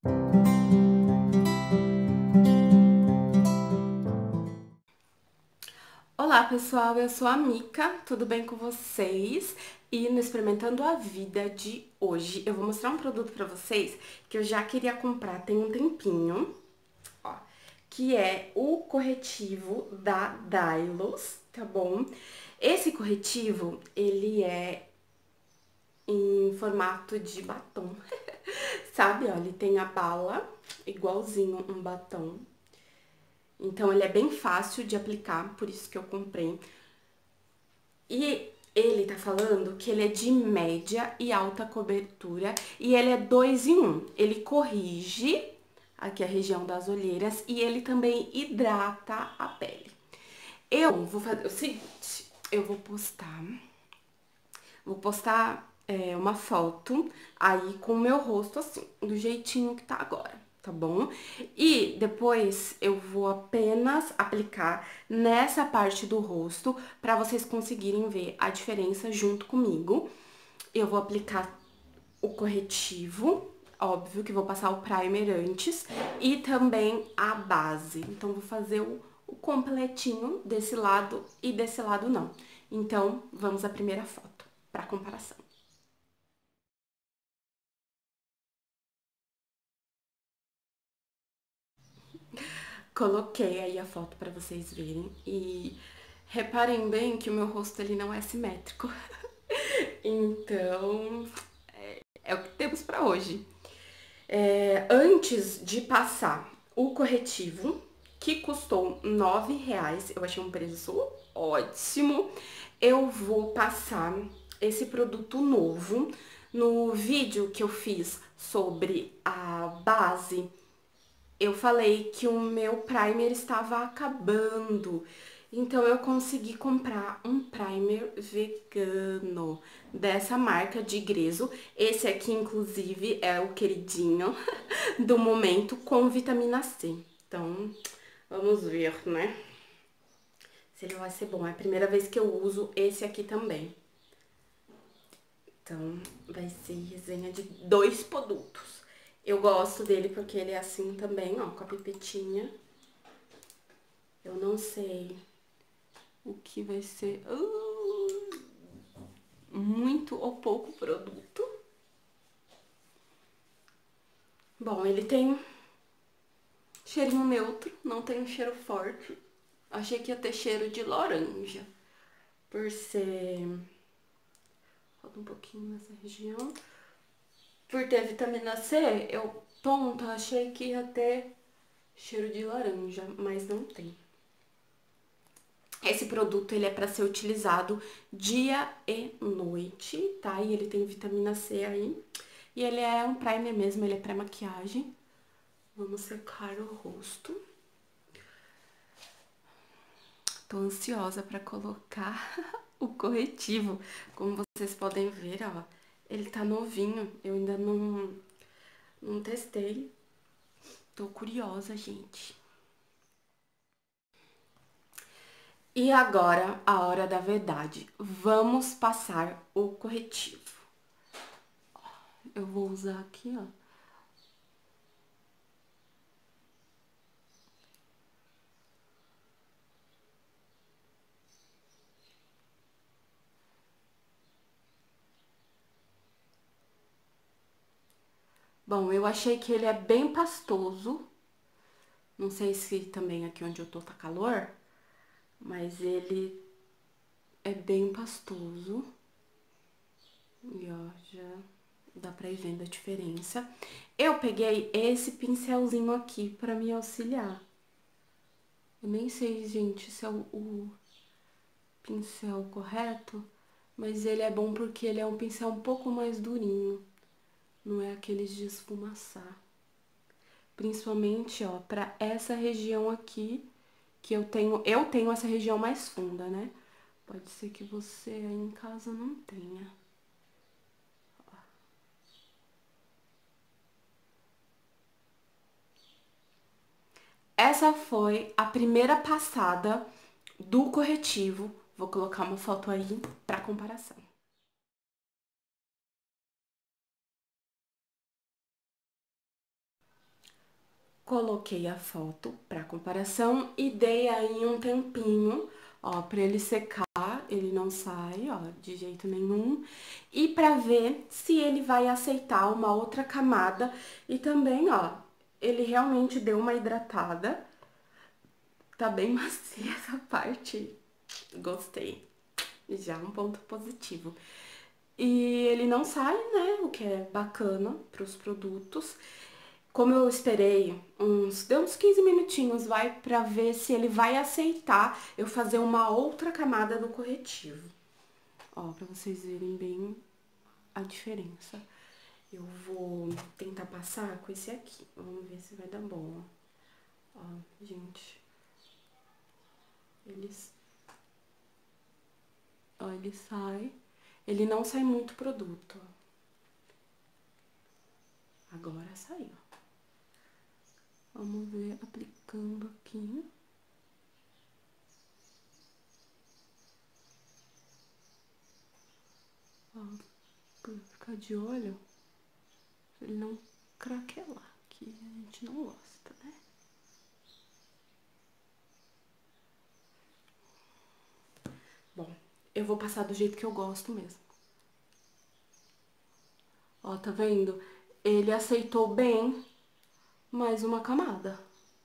Olá pessoal, eu sou a Mica, tudo bem com vocês? E no Experimentando a Vida de hoje eu vou mostrar um produto pra vocês que eu já queria comprar tem um tempinho, ó, que é o corretivo da Dylos, tá bom? Esse corretivo, ele é em formato de batom, sabe? Ó, ele tem a bala, igualzinho um batom. Então, ele é bem fácil de aplicar, por isso que eu comprei. E ele tá falando que ele é de média e alta cobertura e ele é 2 em 1. Ele corrige aqui a região das olheiras e ele também hidrata a pele. Eu vou fazer o seguinte, eu vou postar uma foto aí com o meu rosto assim, do jeitinho que tá agora, tá bom? E depois eu vou apenas aplicar nessa parte do rosto pra vocês conseguirem ver a diferença junto comigo. Eu vou aplicar o corretivo, óbvio que vou passar o primer antes, e também a base. Então, vou fazer o completinho desse lado e desse lado não. Então, vamos à primeira foto, para comparação. Coloquei aí a foto para vocês verem e reparem bem que o meu rosto ele não é simétrico. Então, é o que temos para hoje. Antes de passar o corretivo, que custou R$ 9, eu achei um preço ótimo, eu vou passar esse produto novo. No vídeo que eu fiz sobre a base, eu falei que o meu primer estava acabando. Então, eu consegui comprar um primer vegano dessa marca de Grezzo. Esse aqui, inclusive, é o queridinho do momento com vitamina C. Então, vamos ver, né? Se ele vai ser bom. É a primeira vez que eu uso esse aqui também. Então, vai ser resenha de 2 produtos. Eu gosto dele porque ele é assim também, ó, com a pipetinha. Eu não sei o que vai ser muito ou pouco produto. Bom, ele tem cheirinho neutro, não tem um cheiro forte. Achei que ia ter cheiro de laranja, por ser... Falta um pouquinho nessa região. Por ter vitamina C, eu, tonta, achei que ia ter cheiro de laranja, mas não tem. Esse produto, ele é para ser utilizado dia e noite, tá? E ele tem vitamina C aí. E ele é um primer mesmo, ele é pré-maquiagem. Vamos secar o rosto. Tô ansiosa para colocar o corretivo. Como vocês podem ver, ó, ele tá novinho. Eu ainda não testei. Tô curiosa, gente. E agora, a hora da verdade. Vamos passar o corretivo. Eu vou usar aqui, ó. Bom, eu achei que ele é bem pastoso. Não sei se também aqui onde eu tô tá calor, mas ele é bem pastoso. E ó, já dá pra ir vendo a diferença. Eu peguei esse pincelzinho aqui pra me auxiliar. Eu nem sei, gente, se é o pincel correto, mas ele é bom porque ele é um pincel um pouco mais durinho. Não é aqueles de esfumaçar. Principalmente, ó, pra essa região aqui, que eu tenho essa região mais funda, né? Pode ser que você aí em casa não tenha. Essa foi a primeira passada do corretivo. Vou colocar uma foto aí pra comparação. Coloquei a foto para comparação e dei aí um tempinho, ó, para ele secar, ele não sai, ó, de jeito nenhum. E para ver se ele vai aceitar uma outra camada e também, ó, ele realmente deu uma hidratada. Tá bem macia essa parte. Gostei. Já um ponto positivo. E ele não sai, né? O que é bacana para os produtos. Como eu esperei, deu uns 15 minutinhos, vai, pra ver se ele vai aceitar eu fazer uma outra camada do corretivo. Ó, pra vocês verem bem a diferença. Eu vou tentar passar com esse aqui. Vamos ver se vai dar bom, ó. Ó, gente. Ó, ele sai. Ele não sai muito produto, ó. Agora saiu. Vamos ver aplicando aqui. Ó, pra ficar de olho, pra ele não craquelar, que a gente não gosta, né? Bom, eu vou passar do jeito que eu gosto mesmo. Ó, tá vendo? Ele aceitou bem mais uma camada.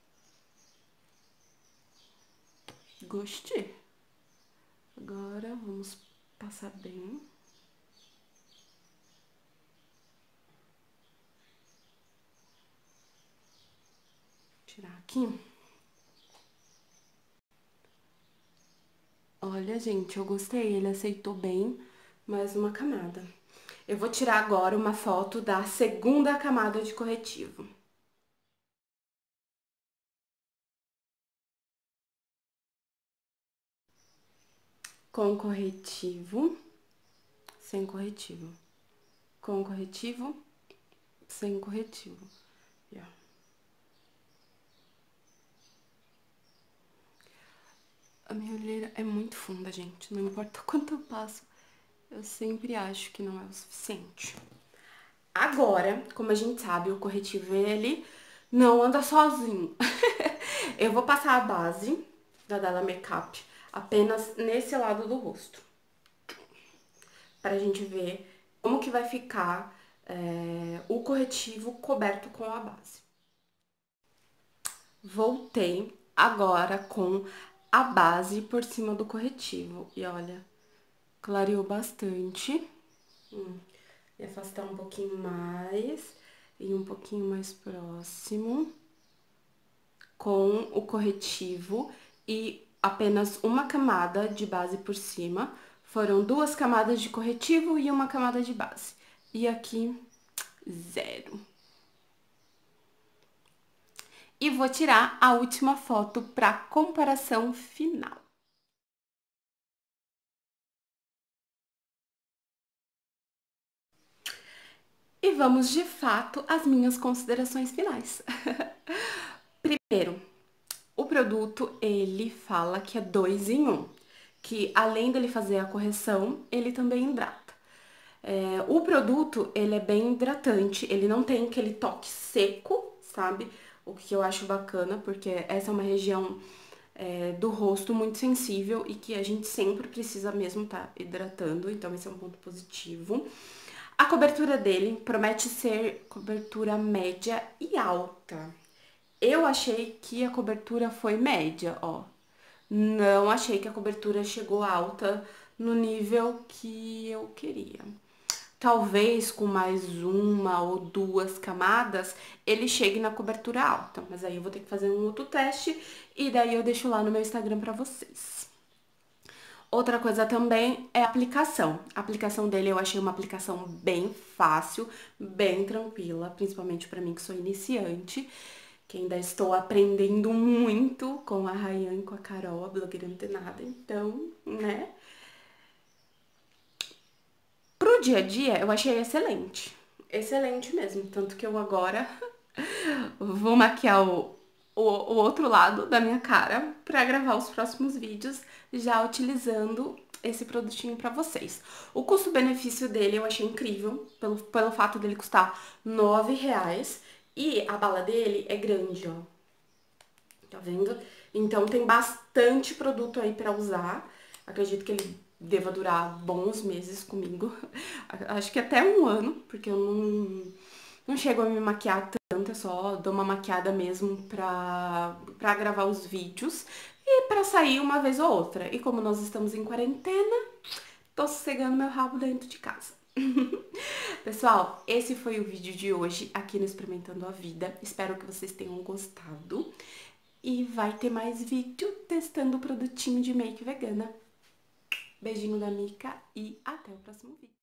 Gostei. Agora vamos passar bem. Tirar aqui. Olha, gente, eu gostei. Ele aceitou bem mais uma camada. Eu vou tirar agora uma foto da segunda camada de corretivo. Com corretivo, sem corretivo. Com corretivo, sem corretivo. Yeah. A minha olheira é muito funda, gente. Não importa quanto eu passo, eu sempre acho que não é o suficiente. Agora, como a gente sabe, o corretivo, ele não anda sozinho. Eu vou passar a base da Dalla Makeup apenas nesse lado do rosto. Pra gente ver como que vai ficar o corretivo coberto com a base. Voltei agora com a base por cima do corretivo. E olha, clareou bastante. E afastar um pouquinho mais e um pouquinho mais próximo com o corretivo e apenas uma camada de base por cima. Foram 2 camadas de corretivo e uma camada de base. E aqui, 0. E vou tirar a última foto para comparação final. E vamos, de fato, às minhas considerações finais. Primeiro, o produto, ele fala que é 2 em 1. Que além dele fazer a correção, ele também hidrata. O produto, ele é bem hidratante, ele não tem aquele toque seco, sabe? O que eu acho bacana, porque essa é uma região do rosto muito sensível e que a gente sempre precisa mesmo estar hidratando, então esse é um ponto positivo. A cobertura dele promete ser cobertura média e alta. Eu achei que a cobertura foi média, ó. Não achei que a cobertura chegou alta no nível que eu queria. Talvez com mais uma ou 2 camadas ele chegue na cobertura alta, mas aí eu vou ter que fazer um outro teste e daí eu deixo lá no meu Instagram pra vocês. Outra coisa também é a aplicação. A aplicação dele eu achei uma aplicação bem fácil, bem tranquila, principalmente pra mim que sou iniciante, que ainda estou aprendendo muito com a Rayane e com a Carol, a blogueira antenada, então, né? Pro dia a dia, eu achei excelente. Excelente mesmo. Tanto que eu agora vou maquiar o outro lado da minha cara pra gravar os próximos vídeos já utilizando esse produtinho pra vocês. O custo-benefício dele eu achei incrível, pelo fato dele custar R$9. E a bala dele é grande, ó. Tá vendo? Então tem bastante produto aí pra usar. Acredito que ele deva durar bons meses comigo. Acho que até um ano, porque eu não chego a me maquiar tanto, eu só dou uma maquiada mesmo pra gravar os vídeos e pra sair uma vez ou outra. E como nós estamos em quarentena, tô sossegando meu rabo dentro de casa. Pessoal, esse foi o vídeo de hoje aqui no Experimentando a Vida. Espero que vocês tenham gostado. E vai ter mais vídeo testando o produtinho de make vegana. Beijinho da Mica e até o próximo vídeo.